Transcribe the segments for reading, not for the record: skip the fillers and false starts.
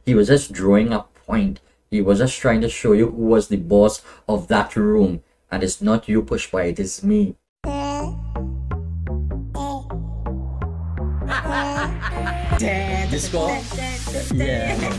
He was just drawing a point. He was just trying to show you who was the boss of that room. And it's not you, Pushpa, it is me. Disco? Yeah.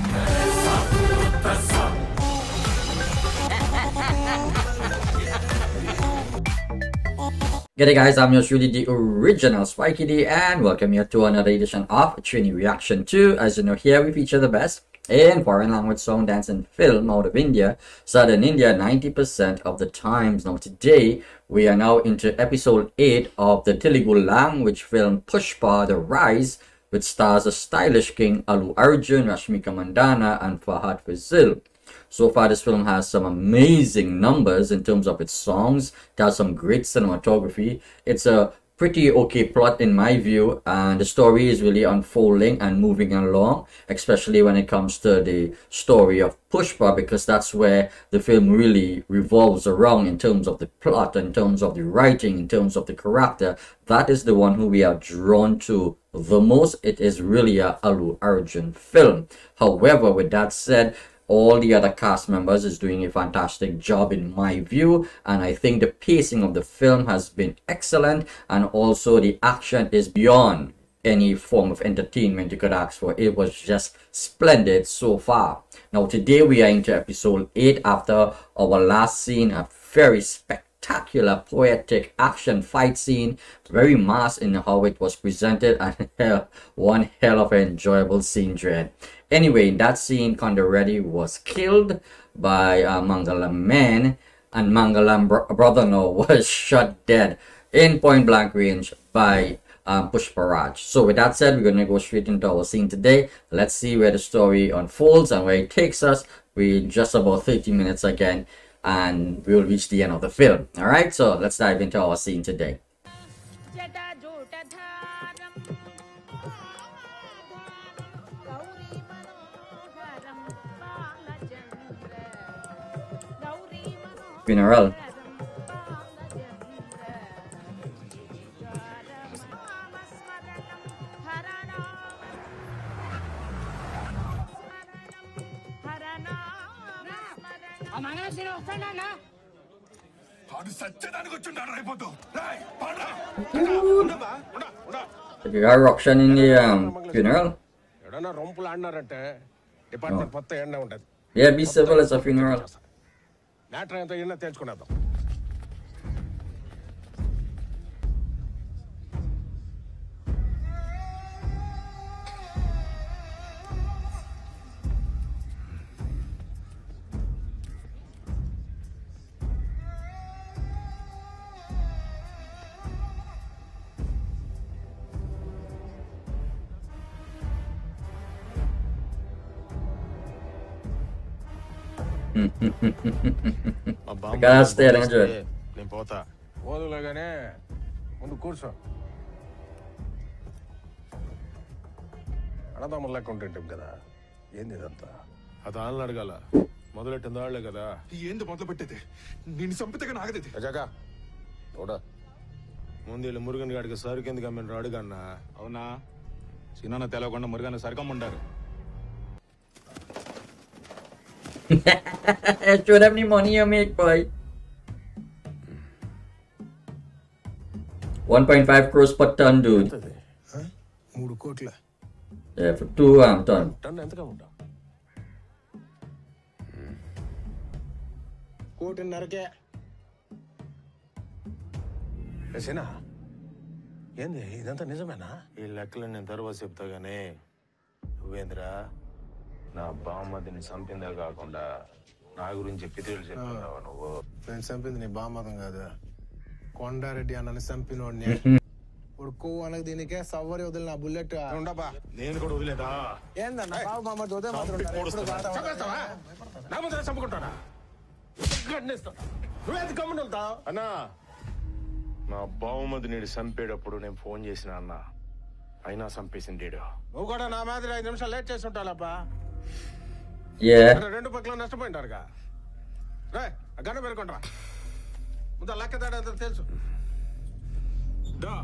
G'day guys, I'm yours truly, the original Spiky D, and welcome you to another edition of Trini Reaction 2. As you know, here we feature the best in foreign language song, dance and film out of India, Southern India 90% of the times. Now today, we are now into episode 8 of the Telugu language film Pushpa The Rise, which stars a stylish king Allu Arjun, Rashmika Mandana and Fahadh Faasil. So far, this film has some amazing numbers in terms of its songs. It has some great cinematography. It's a pretty okay plot in my view, and the story is really unfolding and moving along, especially when it comes to the story of Pushpa, because that's where the film really revolves around in terms of the plot, in terms of the writing, in terms of the character. That is the one who we are drawn to the most. It is really a Allu Arjun film. However, with that said, all the other cast members is doing a fantastic job in my view, and I think the pacing of the film has been excellent, and also the action is beyond any form of entertainment you could ask for. It was just splendid so far. Now today we are into episode 8 after our last scene, a very spectacular poetic action fight scene, very mass in how it was presented, and one hell of an enjoyable scene dread. Anyway, in that scene, Konda Reddy was killed by Mangalam man, and Mangalam brother-in-law was shot dead in point blank range by Pushpa Raj. So with that said, we're going to go straight into our scene today. Let's see where the story unfolds and where it takes us. We're just about 30 minutes again, and we'll reach the end of the film. Alright, so let's dive into our scene today. Funeral. You got eruption in the funeral? Oh. Yeah, be civil, it's a funeral. I gotta stay at 100. Murugan గాడికి సరుకు ఎందుకు అమ్మిన అడుగన్నా అవునా చిన్న తెలవకుండా Murugan సరుకమ్ముండారు Show them the money you make, boy. 1.5 crores per ton, dude. Yeah, for 2 ton. ఏంది ఇదంతా నిజమేనా? ఈ లెక్కలు నేను తర్వాత చెప్తా గానీ నువ్వేంద్రా నా బామ్మదిని చంపిందే కాకుండా నా గురించి పితృలు చెప్తున్నావా నువ్వు? నేను చంపింది నీ బామ్మదం కాదు, కొండారెడ్డి అన్నని చంపినోడిని. ఇప్పుడు కొవ్వు అనకు దీనికే సవ్వరి వదిలిన బుల్లెట్ ఉండబా. నేను కూడా వదిలేదా? ఏందన్నా బాబు మామ దోదే మాత్రం నా ముందర చంపుకుంటానా? నువ్వేది గమ్మున వెళ్తావు అన్నా? నా బావుమది నీడు చంపేటప్పుడు నేను ఫోన్ చేసిన అన్న, అయినా చంపేసింది. నువ్వు కూడా నా మాదిరి 5 నిమిషాలు లేట్ చేసి ఉంటావబ్బా. రెండు పక్కల నష్టపోయింటారుగా. రే గన్న పేరుకుంటారా ముందు లెక్క తేడా తెలుసు.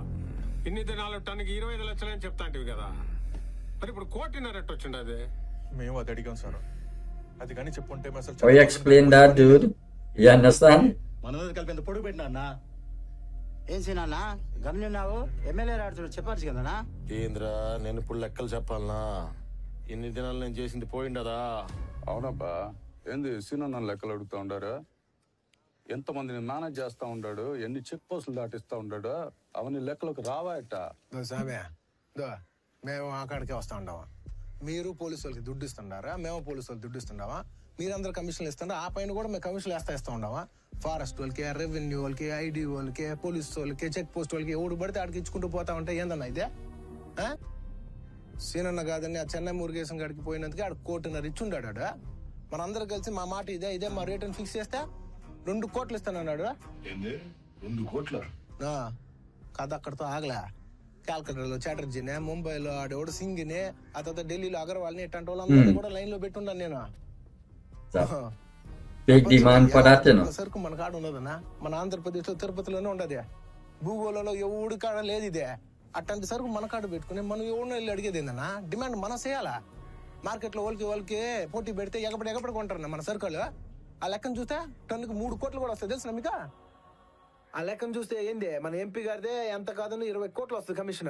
ఇన్ని దినాలు టన్నుకి 25 లక్షలని చెప్తాంటివి కదా, మరి ఇప్పుడు 1.5 కోటి వచ్చిండది. మేము అది అడిగాం సార్. అది కానీ చెప్పుంటే How you explain that, dude? You understand? మన మీద కలిపి ఎంత పొడుగు పెట్టినా అన్న. ఏం సీనన్నా గమనిన్నావు? ఎమ్మెల్యే రాడుతుడు చెప్పచ్చు కదనా? ఏంద్రా నేను ఇప్పుడు లెక్కలు చెప్పాలనా? ఇన్ని దినాలు నేను చేసింది పోయిండదా? అవునబ్బా, ఏంది సీనన్న లెక్కలు అడుగుతా ఉండారు? ఎంతమందిని మేనేజ్ చేస్తా ఉన్నాడు, ఎన్ని చెక్ పోస్టులు దాటిస్తా ఉన్నాడు, అవన్నీ లెక్కలకు రావాయట. సామే మేము అక్కడికే వస్తా ఉండవా? మీరు పోలీసు వాళ్ళకి దుడ్డు ఇస్తుండారా? మేము పోలీసు వాళ్ళకి దుడ్డు ఇస్తుండవా? మీరందరూ కమిషన్లు ఇస్తుండ్రా? ఆ పైన కూడా మేము కమిషన్లు ఇస్తా ఉండవా? ఫారెస్ట్ వాళ్ళకి, రెవెన్యూ వాళ్ళకి, ఐడి వాళ్ళకి, పోలీసు వాళ్ళకి, చెక్ పోస్ట్ వాళ్ళకి ఎవడు పడితే ఆడికి ఇచ్చుకుంటూ పోతా ఉంటే ఏందన్నా ఇదే? సీనన్న కాదని ఆ చెన్నై మురుగేశం కాడికి పోయినందుకే ఆడు 1.5 కోటి ఇచ్చుండాడు. ఆడు మనందరూ కలిసి మా మాట ఇదే మా రేట్ అని ఫిక్స్ చేస్తే 2 కోట్లు ఇస్తానన్నాడు. 2 కోట్ల కథ అక్కడితో ఆగలే. కాల్కటాలో చాటర్జీనే, ముంబైలో ఆడేవాడు సింగినే, ఆ తర్వాత ఢిల్లీలో అగర్వాల్ని, ఇట్లాంటి వాళ్ళందరినీ కూడా లైన్ లో పెట్టున్నాను నేను. సరుకు మన కాడ ఉండదన్నా. మన ఆంధ్రప్రదేశ్ లో తిరుపతిలోనే ఉండదు. భూగోళంలో ఎవడి కాడ లేదు ఇదే. అట్లాంటి సరుకు మన కాడ పెట్టుకుని మనం ఎవరినో వెళ్ళి అడిగేది ఏందన్నా? డిమాండ్ మనం చేయాలా? మార్కెట్ లో వాళ్ళకి పోటీ పెడితే ఎగపడి కొంటారన్న మన సరుకులు. ఆ లెక్కను చూస్తే టన్నుకు 3 కోట్లు కూడా వస్తాయి తెలుసు మీకు? ఆ లెక్కను చూస్తే ఏంది మన ఎంపీ గారిదే ఎంత కాదని 20 కోట్లు వస్తుంది కమిషన్.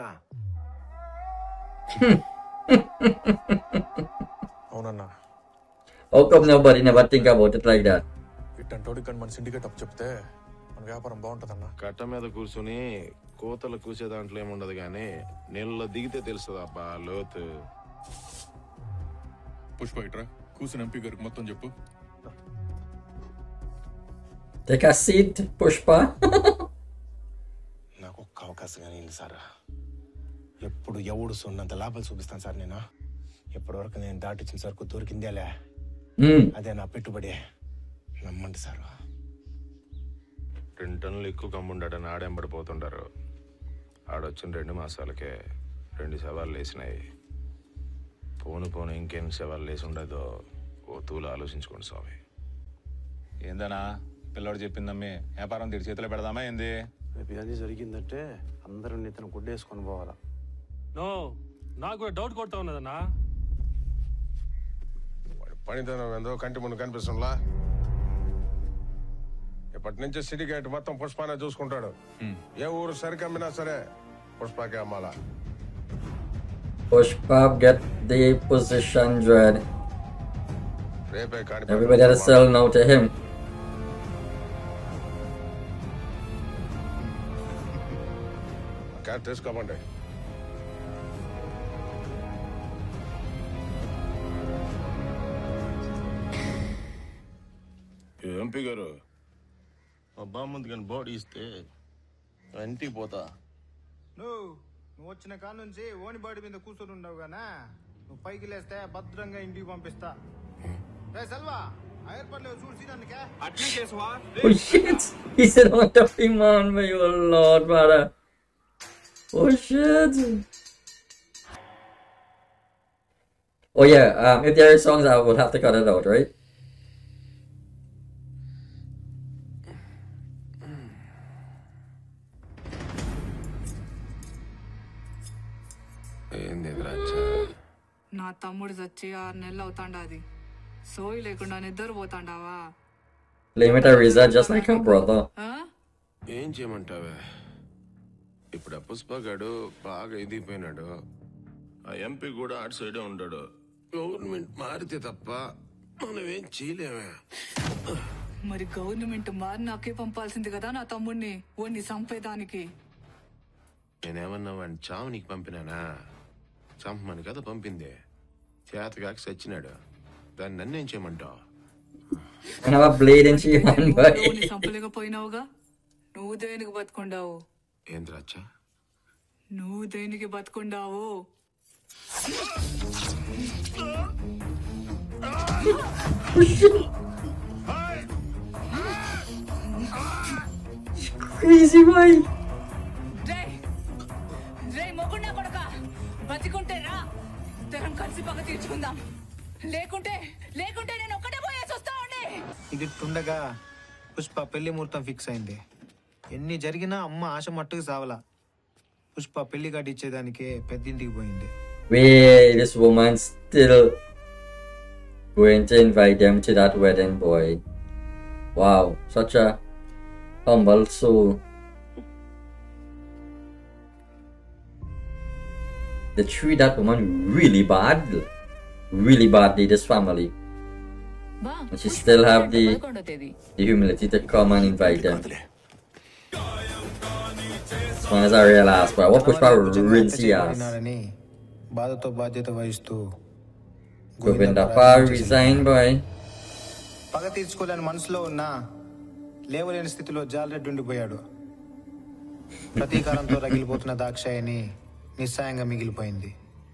అవునన్నా. How come nobody never think about it like that? ఇట్టంటోడి కానీ మన సిండికేట్ అప్ చెప్తే మన వ్యాపారం బాగుంటదన్నా. కట్ట మీద కూర్చుని కోతలు కూసే దాంట్లో ఏముండదు గానీ నీళ్ళలో దిగితే తెలుస్తుంది అబ్బా లోతు. పుష్ప ఇట్రా, కూర్చుని ఎంపీ గారికి మొత్తం చెప్పు. Take a seat, Pushpa. నాకు ఒక్క అవకాశం కానీ సార్. ఎప్పుడు ఎవడు సొన్నంత లాభాలు చూపిస్తాను సార్ నేను. ఎప్పటివరకు నేను దాటించిన సరుకు దొరికిందేలే, అదే నా పెట్టుబడి. నమ్మండి సార్. 2 టన్నులు ఎక్కువ కమ్ముండటని ఆడెంబడిపోతుంటారు. ఆడొచ్చిన 2 మాసాలకే 2 శవాలు లేసినాయి. పోను ఇంకేం శవాలు లేసి ఉండదో ఓ తూలు ఆలోచించుకోండి స్వామి. ఏందనా పిల్లోడు చెప్పిందమ్మి వ్యాపారం తిరిగి చేతిలో పెడదామా ఏంది? రేపు ఇవన్నీ జరిగిందంటే అందరూ ఇతను గుడ్డేసుకొని పోవాలా? నాకు కూడా డౌట్ కొడతా ఉన్నదన్నా. పనితనం ఏందో కంటి ముందు కనిపిస్తుందా? ఇప్పటి నుంచి సిండికేట్ మొత్తం పుష్పానే చూసుకుంటాడు. ఏ ఊరు సరికమ్మినా సరే పుష్పకే అమ్మాలా. Pushpa get the position dread. రేపే కానీ Everybody has to sell now to him. క్యాట్ తీసుకోమండి. ఎంపీ గారు మా బామ్మంది కానీ బాడీ ఇస్తే ఇంటికి పోతా. నువ్వు వచ్చిన కాడ నుంచి ఓని బాడీ మీద కూర్చొని ఉండవు గానా, నువ్వు పైకి లేస్తే భద్రంగా ఇంటికి పంపిస్తా. రే సెల్వా, ఆ ఏర్పాట్లు చూడు సీనానికే. అట్లే చేసువా? Oh shit! He said on the thing, man. My lord, brother. Oh shit! Oh yeah. If there are songs, I will have to cut it out, right? నా తమ్ముడు చచ్చి 6 నెలలు అవుతాండాది. సోయి లేకుండా నిద్రపోతాండావా? Blame it on Riza just like her brother. ఏం చేయమంటావే? ఇప్పుడు ఆ పుష్పగాడు బాగా ఎదిగిపోయినాడు. ఆ ఎంపీ కూడా అటు సైడే ఉంటాడు. గవర్నమెంట్ మారితే తప్ప మనం ఏం చేయలేమే. మరి గవర్నమెంట్ మారి నాకే పంపాల్సింది కదా నా తమ్ముడిని ఓన్ని చంపేదానికి. నేనేమన్నా వాడిని చావు నీకు పంపినానా? చంపమని కదా పంపింది. చేతగాక చచ్చినాడు. దాన్ని నన్నేం చేయమంటావు? చంపలేకపోయినావుగా. నువ్వు దేనికి బతుకుండావు? ఏంటి రాచ్చా? నువ్వు దేనికి బతుకుండావు? Crazy boy. రే మొగున్నా కొడక, బతికుంటే రా, ఇద్దరం కలిసి పగ తీర్చుకుందాం. లేకుంటే నేను ఒక్కటే పోయేసి వస్తా ఉండే. ఇది టుండగా పుష్ప పెళ్లి ముహూర్తం ఫిక్స్ అయింది. ఎన్ని జరిగినా అమ్మ ఆశ మట్టుకు సావలా. పుష్ప పెళ్లి కార్డు ఇచ్చేదానికే పెద్దింటికి పోయింది. Wait, this woman still going to invite them to that wedding, boy. Wow, such a humble soul. They treat that woman really badly, this family. And she still have the humility to come and invite them. As long as I realize, boy, what Pushpa rinse the ass. బాధతో బాధ్యత వహిస్తూ Govindappa resign, boy. పగ తీర్చుకోలేని మనసులో ఉన్నా లేవలేని స్థితిలో జాలరెడ్డి ఉండిపోయాడు. ప్రతీకారంతో రగిలిపోతున్న దాక్షాయిని నిస్సాయంగా మిగిలిపోయింది.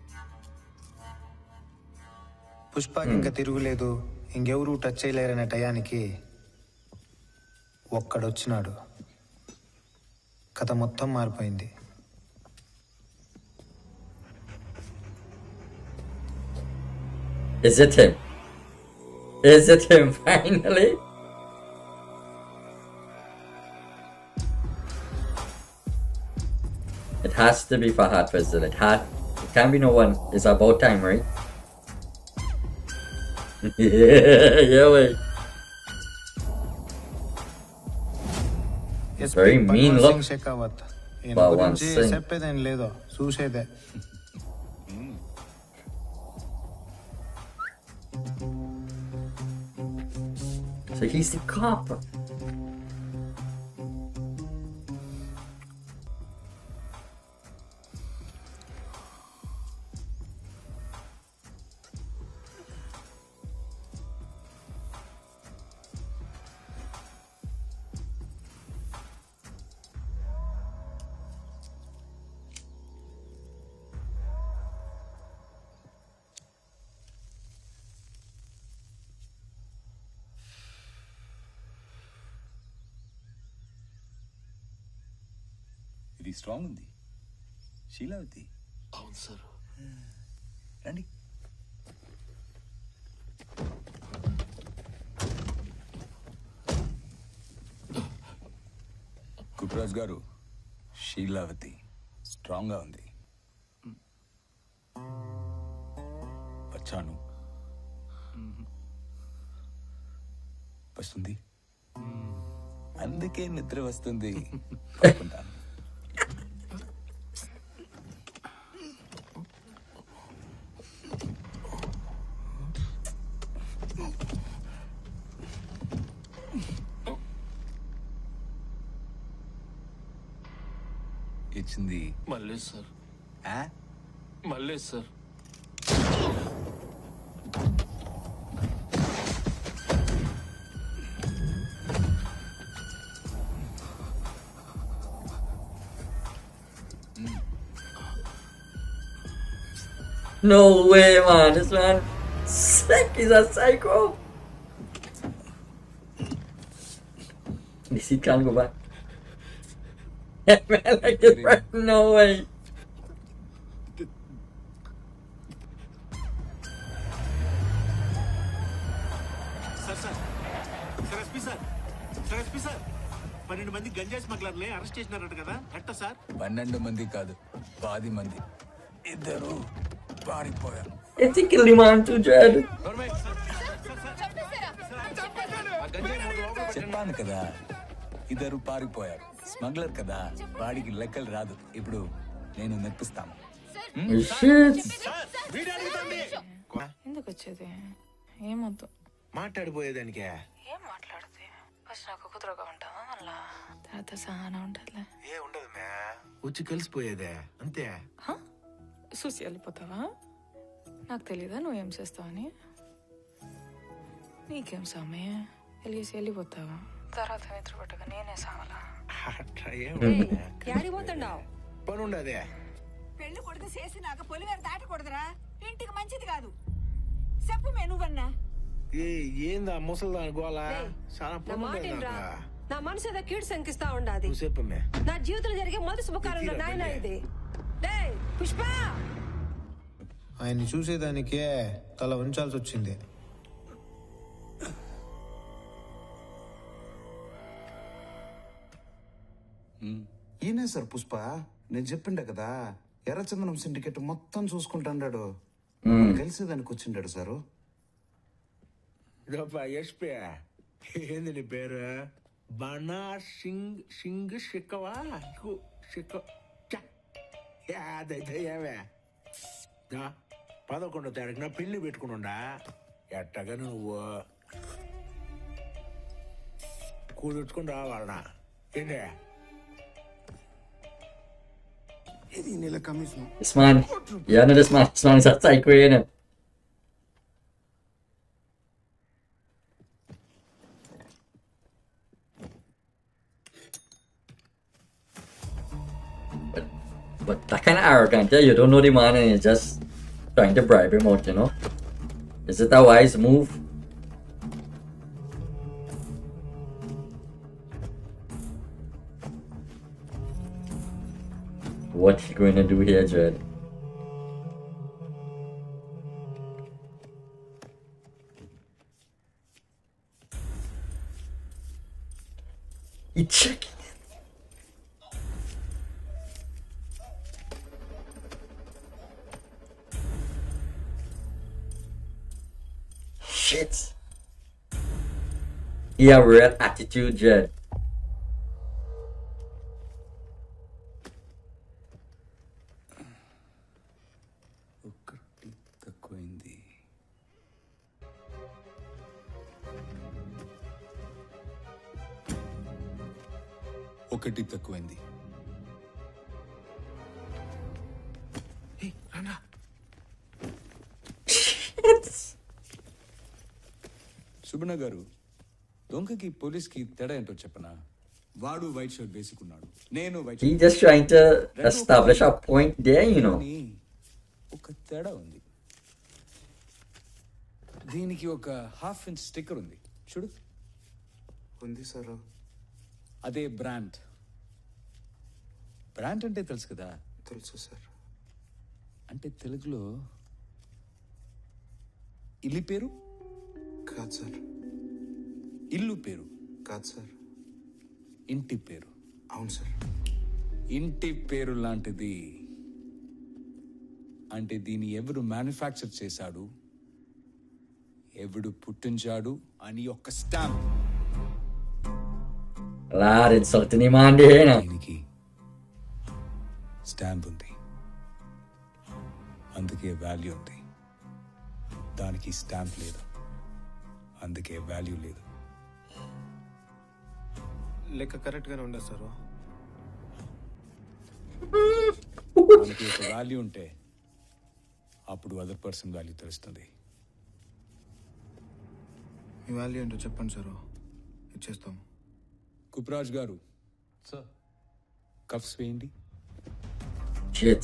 పుష్పకి ఇంకా తిరుగులేదు, ఇంకెవరూ టచ్ చేయలేరనే టయానికి ఒక్కడొచ్చినాడు. కథ మొత్తం మారిపోయింది. Is it him? Is it him finally? It has to be Fahadh Faasil. It can't be no one. It's about time, right? Yeah, wait. Very mean look. Bhawan Singh. చెప్పేదేం లేదో చూసేదే. So he's the cop. ఇది strong ఉంది. శీలావతి. అవును sir. రండి. కుప్రాజ్ గారు, శీలావతి strong గా ఉంది. వచ్చాను. వస్తుంది, అందుకే నిద్ర వస్తుంది. ఇచ్చింది మళ్ళీ సార్. మళ్ళీ sir. No way, man. This man sick. He's a psycho. This he can't go back. Man, like it, bro. No way. Sir 12 మంది గంజాయి స్మగ్లర్లే అరెస్ట్ చేసినారట కదా, ఎట్ట సార్? 12 మంది కాదు, 10 మంది. ఇద్దరు పారిపోయారు. Ethically, man, too dread. చెప్పాను కదా, ఇద్దరు పారిపోయారు. స్మగ్లర్ కదా, వాడికి లెక్కలు రాదు. ఇప్పుడు నేను నెప్పిస్తాను. ఎందుకు వచ్చేది? ఏమొద్దు మాట్లాడిపోయేదానికే. ఏం మాట్లాడితే ఫస్ట్ నాకు కుదురుగా ఉంటావా, మళ్ళా తర్వాత సహనా ఉంటుందిలే. ఏ ఉండదు మే, వచ్చి కలిసిపోయేదే అంతే. చూసి వెళ్ళిపోతావా? నాకు తెలీదా నువ్వేం చేస్తావని? నీకేం సామే, వెళ్ళేసి వెళ్ళిపోతావా? తర్వాత నిద్ర పట్టగా నేనే సావాలా? పోతున్నావు? పని ఉండదే. పెళ్లి కొడుకు చేసినాక పొలిమేర దాటకూడదురా, ఇంటికి మంచిది కాదు. చెప్పు మే నువ్వన్నా. ఏందా ముసలిదాని గోళ? చాలా పని ఉండదు. నా మనసు ఏదో కీడు శంకిస్తా ఉండాది. చెప్పమే, నా జీవితంలో జరిగే మొదటి శుభకార్యంలో నాయన ఇది. పుష్ప ఆయన్ని చూసేదానికే తల ఉంచాల్సి వచ్చింది. ఈయనే సార్ పుష్ప. నేను చెప్పిండే కదా, ఎర్రచందనం సిండికేట్ మొత్తం చూసుకుంటాడు. కలిసేదానికి వచ్చిండాడు సారు. ఇదప్ప ఎస్పీ ఏంది నీ పేరు బనా సింగ్ షిక్కవా షిక్క అదైతే ఏవే 11వ తారీఖున పెళ్లి పెట్టుకునుండా ఎట్టగా నువ్వు కూర్చుకొని రావాలనా ఏంటి ఇది నెల commission This man. Yeah, no, this man. This man is a psycho, you know. But that kind of arrogant, yeah? You don't know the man and you're just trying to bribe him out, you know? Is it a wise move? What you going to do here, Jed? You checking it? Shit. He have real attitude, Jed. తక్కువైంది ఒకటి తక్కువైంది సుబణ గారు దొంగకి పోలీస్కి తేడా ఏంటో చెప్పనా వాడు white shirt వేసుకున్నాడు నేను white He just trying to establish a point there, you know. ఒక తేడా ఉంది దీనికి ఒక ½ ఇంచ్ స్టిక్కర్ ఉంది చూడు ఉంది సార్ అదే బ్రాండ్ బ్రాండ్ అంటే తెలుసు కదా తెలుసు సార్ అంటే తెలుగులో ఇల్లి పేరు కాదు సార్ ఇల్లు పేరు కాదు సార్ ఇంటి పేరు అవును సార్ ఇంటి పేరు లాంటిది అంటే దీన్ని ఎవరు మ్యానుఫ్యాక్చర్ చేశాడు ఎవడు పుట్టించాడు అని ఒక stamp Lad, insulting him on there, you know. దీనికి స్టాంప్ ఉంది అందుకే వాల్యూ ఉంది దానికి స్టాంప్ లేదు అందుకే వాల్యూ లేదు లెక్క కరెక్ట్ గానే ఉండదు సార్ దానికి ఒక వాల్యూ ఉంటే అప్పుడు అదర్ పర్సన్ వాల్యూ తెలుస్తుంది మీ వాల్యూ ఏంటో చెప్పండి సార్ ఇచ్చేస్తాం కుప్రాజ్ గారు సార్ కఫ్స్ వేయండి Shit.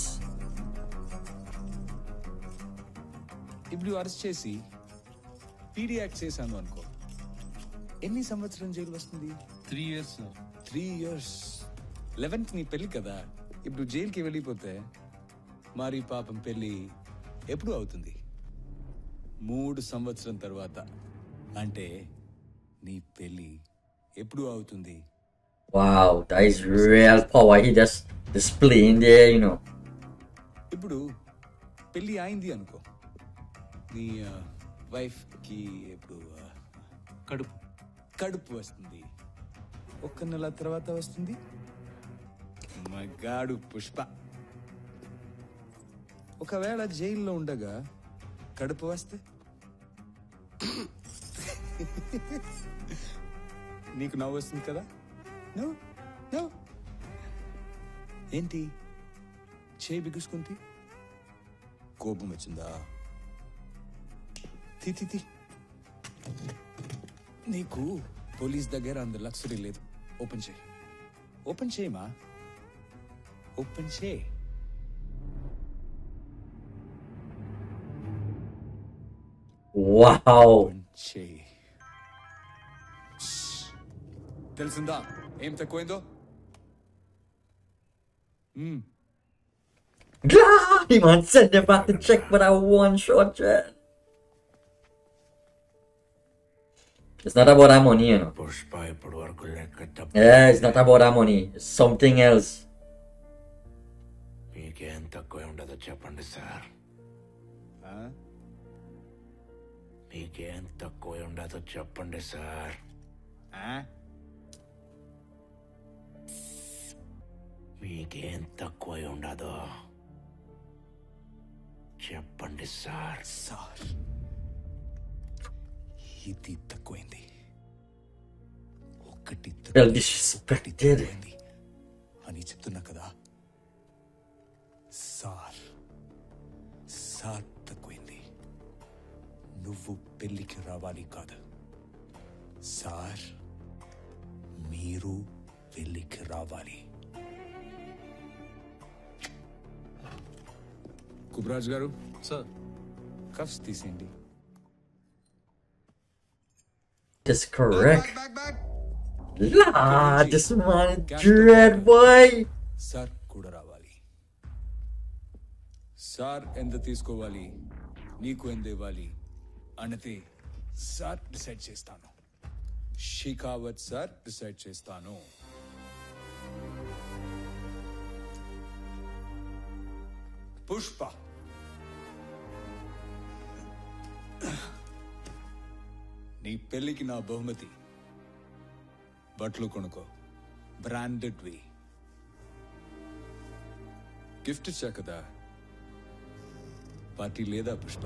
ఇప్పుడు అరెస్ట్ చేసి పీడీ యాక్ట్ చేశాను అనుకో ఎన్ని సంవత్సరం జైలు వస్తుంది 3 years, sir. 3 years 11th నీ పెళ్లి కదా ఇప్పుడు జైలుకి వెళ్ళిపోతే మరి పాపం పెళ్లి ఎప్పుడు అవుతుంది 3 సంవత్సరం తర్వాత అంటే నీ పెళ్లి ఎప్పుడు అవుతుంది Wow, that is real power. He just displaying there, you know. ఇప్పుడు పెళ్లి అయింది అనుకో నీ వైఫ్ కి ఇప్పుడు కడుపు వస్తుంది 1 నెల తర్వాత వస్తుంది మగాడు పుష్ప ఒకవేళ జైల్లో ఉండగా కడుపు వస్తే నీకు నవ్వు వస్తుంది కదా ఏంటి చేయి బిగుసుకుంది కోపం వచ్చిందా తి నీకు పోలీస్ దగ్గర అంత లక్సరీ లేదు ఓపెన్ చేయమా ఓపెన్ చేయి Wow. చేయి తెలిసిందా ఏం తక్కువైందో God, he man send him back to check for that one shot, Jed. It's not about that money, you know. Pushpa ఇప్పటి వరకు లెక్క Yeah, it's not about that money. It's something else. మీకేం తక్కువ ఉండదో చెప్పండి సార్ మీకేం తక్కువ ఉండదో చెప్పండి సార్. మీకేం తక్కువ ఉండదో చెప్పండి సార్. సార్ ఇది తక్కువైంది. ఒకటి తక్కువైంది అని చెప్తున్నా కదా సార్. సార్ తక్కువైంది. నువ్వు పెళ్లికి రావాలి కాదు సార్, మీరు పెళ్లికి రావాలి. కుబరాజ్ గారు సార్, కఫ్స్ తీసేయండి. That's correct. La, this man dread boy. Sir కూడా రావాలి. సార్ ఎంత తీసుకోవాలి, నీకు ఎంత ఇవ్వాలి అన్నది సార్ డిసైడ్ చేస్తాను. షికావత్ సార్ డిసైడ్ చేస్తాను. పుష్ప నీ పెళ్లికి నా బహుమతి బట్టలు కొనుక్కో, బ్రాండెడ్ వి. గిఫ్ట్ ఇచ్చా కదా, పార్టీ లేదా Pushpa?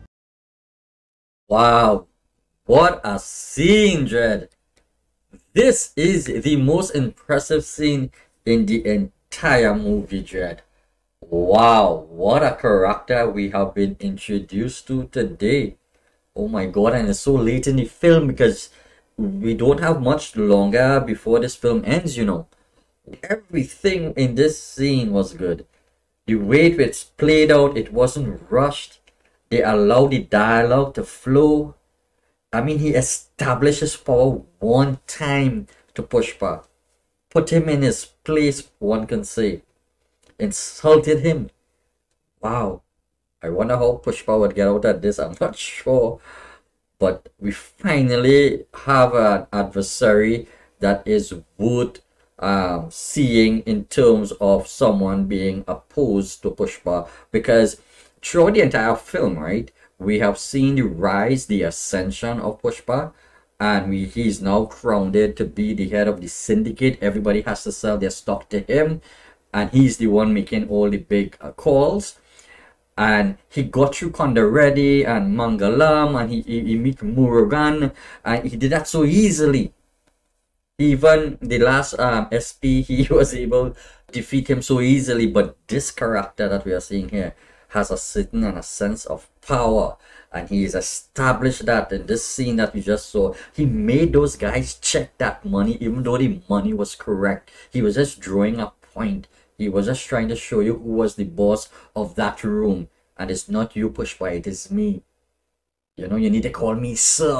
Wow, what a scene, Dread. This is the most impressive scene in the entire movie, Dread. Wow, what a character we have been introduced to today. Oh my god, and it's so late in the film because we don't have much longer before this film ends, you know. Everything in this scene was good. The way it's played out, it wasn't rushed. They allowed the dialogue to flow. I mean, he established his power one time to Pushpa. Put him in his place, one can say. Insulted him. Wow. I wonder how Pushpa would get out of this. I'm not sure. But we finally have an adversary that is worth seeing in terms of someone being opposed to Pushpa. Because throughout the entire film, right, we have seen the rise, the ascension of Pushpa. And he's now crowned to be the head of the syndicate. Everybody has to sell their stock to him. And he's the one making all the big calls. And he got through Konda Reddy and Mangalam, and he met Murugan, and he did that so easily. Even the last SP, he was able to defeat him so easily. But this character that we are seeing here has a certain and a sense of power, and he has established that in this scene that we just saw. He made those guys check that money, even though the money was correct. He was just drawing a point. He was just trying to show you who was the boss of that room. And it's not you, Pushpa, it is me. You know, you need to call me sir.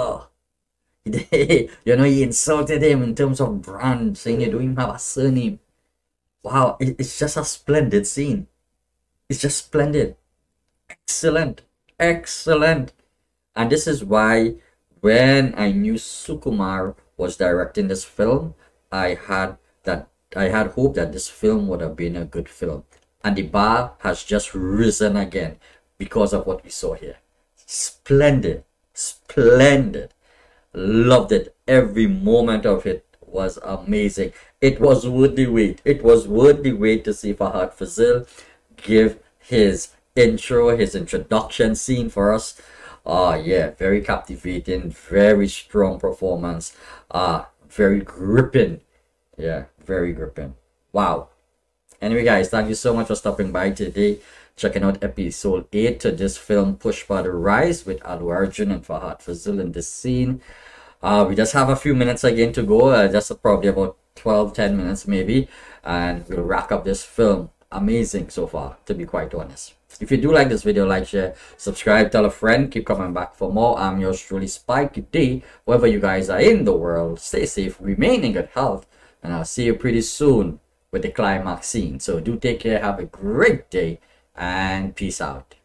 You know, he insulted him in terms of brand, saying you don't even have a surname. Wow, it's just a splendid scene. It's just splendid. Excellent. Excellent. And this is why when I knew Sukumar was directing this film, I had hope that this film would have been a good film. And the bar has just risen again because of what we saw here. Splendid. Splendid. Loved it. Every moment of it was amazing. It was worth the wait. It was worth the wait to see Fahadh Faasil give his intro, his introduction scene for us. Yeah, very captivating, very strong performance. Very gripping. Yeah, very gripping. Wow. Anyway, guys, thank you so much for stopping by today, checking out episode 8 to this film Pushpa The Rise with Allu Arjun and Fahadh Faasil in this scene. We just have a few minutes again to go, just probably about 10 minutes maybe, and we'll wrap up this film. Amazing so far, to be quite honest. If you do like this video, like, share, subscribe, tell a friend, keep coming back for more. I'm yours truly, Spike. Good day, wherever you guys are in the world. Stay safe, remain in good health, and I'll see you pretty soon with the climax scene. So do take care, have a great day, and peace out.